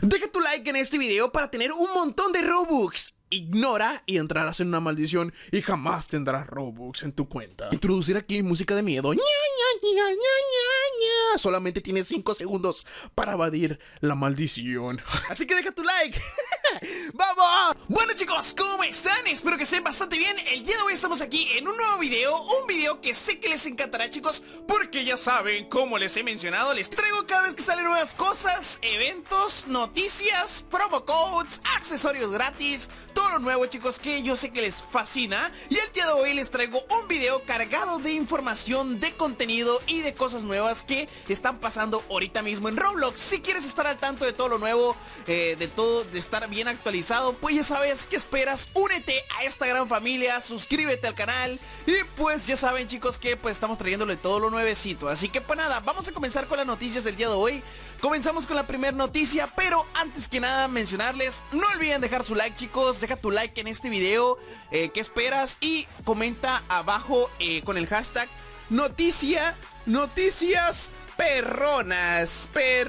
Deja tu like en este video para tener un montón de Robux. Ignora y entrarás en una maldición y jamás tendrás Robux en tu cuenta. Introducir aquí música de miedo. ¡Ña, ña, ña, ña, ña, ña! Solamente tienes 5 segundos para evadir la maldición. Así que deja tu like. ¡Vamos! Bueno chicos, ¿cómo están? Espero que estén bastante bien. El día de hoy estamos aquí en un nuevo video. Un video que sé que les encantará, chicos, porque ya saben, como les he mencionado, les traigo cada vez que salen nuevas cosas, eventos, noticias, promo codes, accesorios gratis, todo lo nuevo, chicos, que yo sé que les fascina. Y el día de hoy les traigo un video cargado de información, de contenido y de cosas nuevas que están pasando ahorita mismo en Roblox. Si quieres estar al tanto de todo lo nuevo, de todo, de estar bien actualizado, pues ya sabes qué esperas. Únete a esta gran familia, suscríbete al canal y pues ya saben, chicos, que pues estamos trayéndole todo lo nuevecito. Así que pues nada, vamos a comenzar con las noticias del día de hoy. Comenzamos con la primera noticia, pero antes que nada mencionarles, no olviden dejar su like, chicos. Deja tu like en este video, qué esperas, y comenta abajo con el hashtag noticias perronas,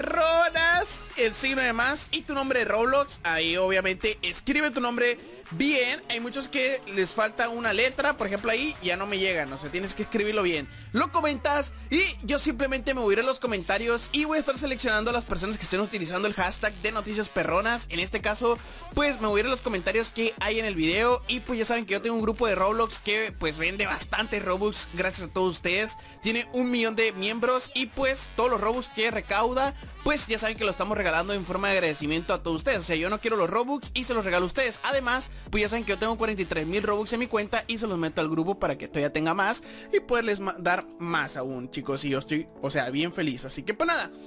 el signo de más y tu nombre de Roblox. Ahí obviamente escribe tu nombre bien. Hay muchos que les falta una letra, por ejemplo ahí ya no me llegan, o sea, tienes que escribirlo bien. Lo comentas y yo simplemente me voy a ir a los comentarios y voy a estar seleccionando a las personas que estén utilizando el hashtag de noticias perronas. En este caso pues me voy a ir a los comentarios que hay en el video. Y pues ya saben que yo tengo un grupo de Roblox que pues vende bastante Robux gracias a todos ustedes. Tiene 1 millón de miembros y pues todos los Robux que recauda, pues ya saben que lo estamos regalando en forma de agradecimiento a todos ustedes. O sea, yo no quiero los Robux y se los regalo a ustedes. Además, pues ya saben que yo tengo 43,000 Robux en mi cuenta y se los meto al grupo para que todavía tenga más y poderles dar más aún, chicos. Y yo estoy, o sea, bien feliz. Así que pues nada,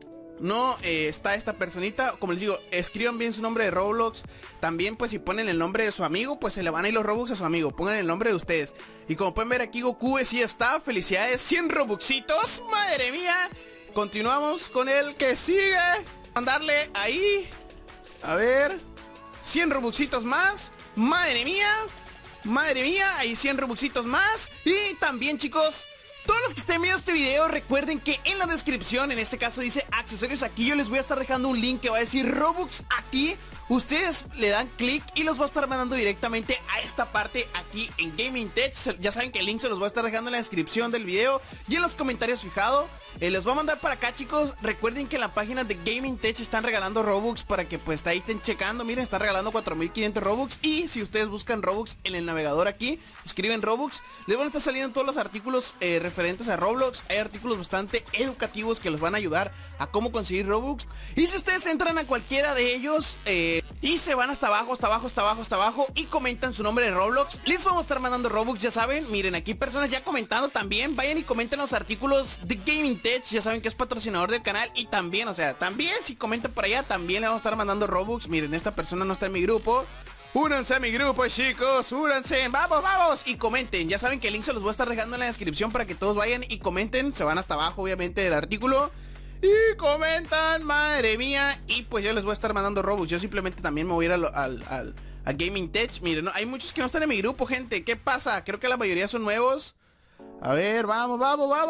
no está esta personita, como les digo, escriban bien su nombre de Roblox. También pues si ponen el nombre de su amigo, pues se le van a ir los Robux a su amigo. Pongan el nombre de ustedes. Y como pueden ver aquí, Goku sí está. Felicidades, 100 Robuxitos. Madre mía. Continuamos con el que sigue. Mandarle ahí. A ver, 100 Robuxitos más. Madre mía. Madre mía, hay 100 Robuxitos más. Y también, chicos, todos los que estén viendo este video, recuerden que en la descripción, en este caso dice accesorios aquí, yo les voy a estar dejando un link que va a decir Robux aquí. Ustedes le dan clic y los va a estar mandando directamente a esta parte aquí en Gaming Tech. Ya saben que el link se los voy a estar dejando en la descripción del video y en los comentarios fijado. Los voy a mandar para acá, chicos. Recuerden que en la página de Gaming Tech están regalando Robux para que pues ahí estén checando. Miren, están regalando 4,500 Robux. Y si ustedes buscan Robux en el navegador aquí, escriben Robux, les van a estar saliendo todos los artículos referentes a Roblox. Hay artículos bastante educativos que los van a ayudar a cómo conseguir Robux. Y si ustedes entran a cualquiera de ellos y se van hasta abajo y comentan su nombre de Roblox, les vamos a estar mandando Robux, ya saben. Miren, aquí personas ya comentando también. Vayan y comenten los artículos de Gaming Tech. Ya saben que es patrocinador del canal. Y también, o sea, también si comentan por allá, también le vamos a estar mandando Robux. Miren, esta persona no está en mi grupo. Únanse a mi grupo, chicos, únanse, vamos, y comenten. Ya saben que el link se los voy a estar dejando en la descripción para que todos vayan y comenten. Se van hasta abajo, obviamente, del artículo y comentan, madre mía. Y pues yo les voy a estar mandando Robux. Yo simplemente también me voy a ir al Gaming Tech. Miren, ¿no? Hay muchos que no están en mi grupo, gente. ¿Qué pasa? Creo que la mayoría son nuevos. A ver, vamos.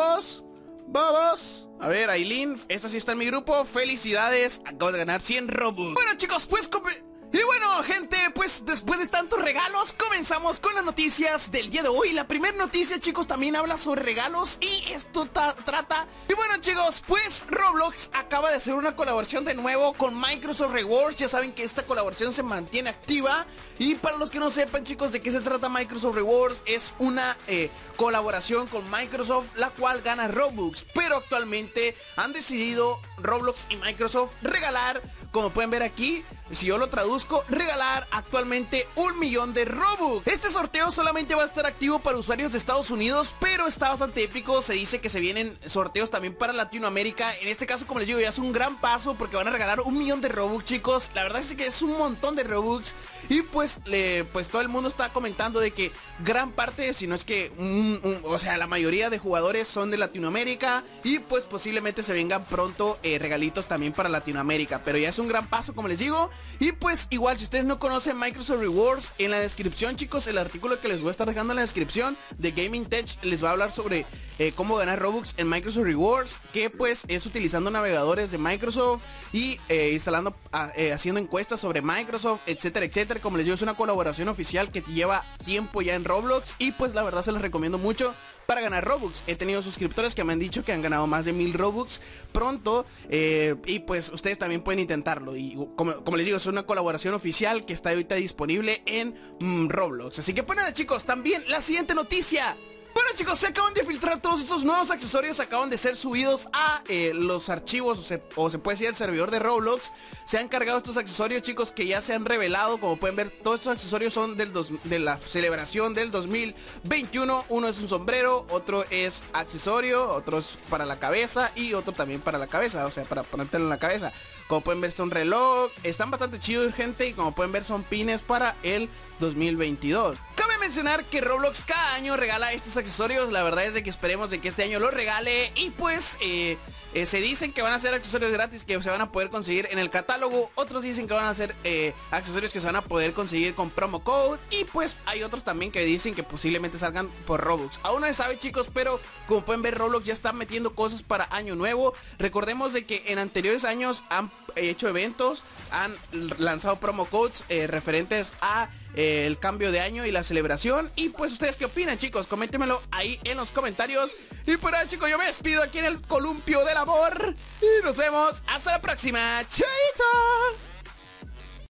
A ver, Aileen, esta sí está en mi grupo. Felicidades, acabo de ganar 100 Robux. Bueno, chicos, pues y bueno, gente, pues después de tantos regalos, comenzamos con las noticias del día de hoy. La primera noticia, chicos, también habla sobre regalos y esto trata. Y bueno, chicos, pues Roblox acaba de hacer una colaboración de nuevo con Microsoft Rewards. Ya saben que esta colaboración se mantiene activa. Y para los que no sepan, chicos, de qué se trata Microsoft Rewards, es una colaboración con Microsoft, la cual gana Robux. Pero actualmente han decidido Roblox y Microsoft regalar, como pueden ver aquí, si yo lo traduzco, regalar actualmente 1 millón de Robux. Este sorteo solamente va a estar activo para usuarios de Estados Unidos, pero está bastante épico. Se dice que se vienen sorteos también para Latinoamérica. En este caso, como les digo, ya es un gran paso porque van a regalar 1 millón de Robux, chicos. La verdad es que es un montón de Robux. Y pues todo el mundo está comentando de que gran parte, si no es que o sea, la mayoría de jugadores son de Latinoamérica. Y pues posiblemente se vengan pronto regalitos también para Latinoamérica. Pero ya es un gran paso, como les digo. Y pues igual, si ustedes no conocen Microsoft Rewards, en la descripción, chicos, el artículo que les voy a estar dejando en la descripción de Gaming Tech les va a hablar sobre cómo ganar Robux en Microsoft Rewards, que pues es utilizando navegadores de Microsoft y instalando, haciendo encuestas sobre Microsoft, etcétera, etcétera. Como les digo, es una colaboración oficial que lleva tiempo ya en Roblox y pues la verdad se les recomiendo mucho para ganar Robux. He tenido suscriptores que me han dicho que han ganado más de 1000 Robux pronto, y pues ustedes también pueden intentarlo. Y como les digo, es una colaboración oficial que está ahorita disponible en Roblox. Así que pues nada, chicos, también la siguiente noticia. Bueno, chicos, se acaban de filtrar todos estos nuevos accesorios, acaban de ser subidos a los archivos, o se puede decir el servidor de Roblox. Se han cargado estos accesorios, chicos, que ya se han revelado. Como pueden ver, todos estos accesorios son de la celebración del 2021. Uno es un sombrero, otro es accesorio, otro es para la cabeza y otro también para la cabeza, o sea, para ponértelo en la cabeza. Como pueden ver, son reloj, están bastante chidos, gente, y como pueden ver, son pines para el 2022. Cabe mencionar que Roblox cada año regala estos accesorios. La verdad es de que esperemos de que este año los regale. Y pues se dicen que van a ser accesorios gratis que se van a poder conseguir en el catálogo. Otros dicen que van a ser accesorios que se van a poder conseguir con promo code. Y pues hay otros también que dicen que posiblemente salgan por Robux. Aún no se sabe, chicos, pero como pueden ver, Roblox ya está metiendo cosas para año nuevo. Recordemos de que en anteriores años han hecho eventos, han lanzado promo codes referentes a el cambio de año y la celebración. Y pues ustedes qué opinan, chicos, coméntenmelo ahí en los comentarios. Y por ahora, chicos, yo me despido aquí en el columpio del amor y nos vemos hasta la próxima. ¡Chaito!